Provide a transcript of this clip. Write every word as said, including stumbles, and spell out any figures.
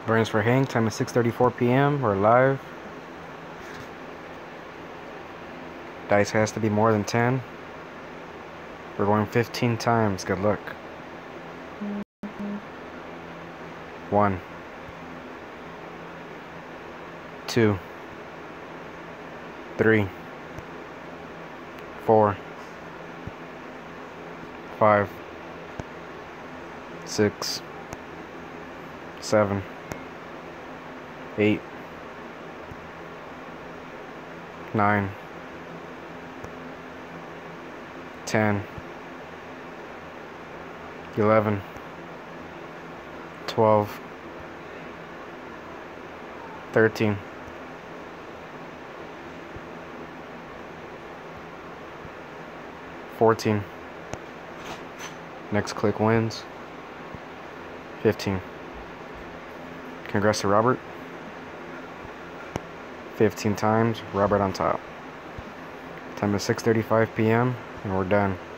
Burns for Hank. Time is six thirty-four p m We're live. Dice has to be more than ten. We're going fifteen times. Good luck. One. Two. Three. Four. Five. Six. Seven. Eight. Nine. Ten. Eleven. Twelve. Thirteen. Fourteen. Next click wins. Fifteen. Congrats to Robert. Fifteen times. Robert on top. Time is six thirty-five p m and we're done.